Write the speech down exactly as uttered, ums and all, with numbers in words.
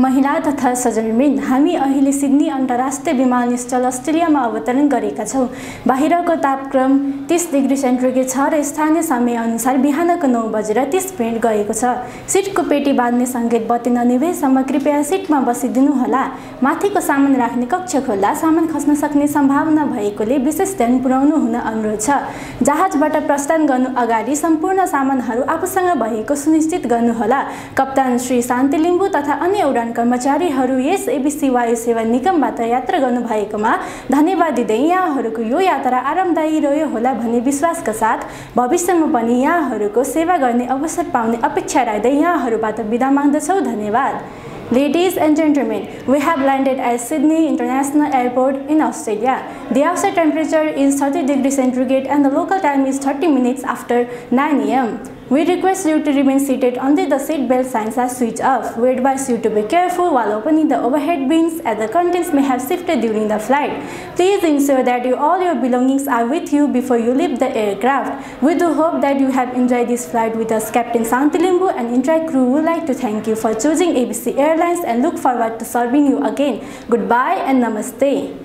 महिला तथा सजनवृन्द, हामी अहिले सिडनी अन्तर्राष्ट्रिय विमानस्थल अस्ट्रेलियामा अवतरण गरेका छौँ। बाहिरको तापक्रम तीस डिग्री सेन्टिग्रेड छ र स्थानीय समयअनुसार बिहानको नौ बजेर तीस मिनट गएको छ। सिटको पेटी बाँध्ने सङ्केत बत्ती ननिभेसम्म कृपया सिटमा बसिदिनुहोला। माथिको सामान राख्ने कक्ष खोल्दा सामान खस्न सक्ने सम्भावना भएकोले विशेष ध्यान पुर्याउनु हुन अनुरोध छ। जहाजबाट प्रस्थान गर्नु अगाडि सम्पूर्ण सामानहरू आफूसँग भएको सुनिश्चित गर्नुहोला। कप्तान श्री शान्ति लिम्बू तथा अन्य उडान कर्मचारीहरू यस एबीसी वायु सेवा निगमबाट यात्रा गर्नुभएकोमा धन्यवाद दिँदै यहाँहरूको यो यात्रा आरामदायी रह्यो होला भन्ने विश्वासका साथ भविष्यमा पनि यहाँहरूको सेवा गर्ने अवसर पाउने अपेक्षा राख्दै यहाँहरूबाट बिदा माग्दछौँ। धन्यवाद। Ladies and gentlemen, we have landed at Sydney International Airport in Australia. The outside temperature is thirty degrees centigrade and the local time is thirty minutes after nine A M We request you to remain seated until the seat belt signs are switched off. We advise you to be careful while opening the overhead bins as the contents may have shifted during the flight. Please ensure that you, all your belongings are with you before you leave the aircraft. We do hope that you have enjoyed this flight with us. Captain Shanti Limbu and entire crew would like to thank you for choosing A B C Airlines and look forward to serving you again. Goodbye and namaste.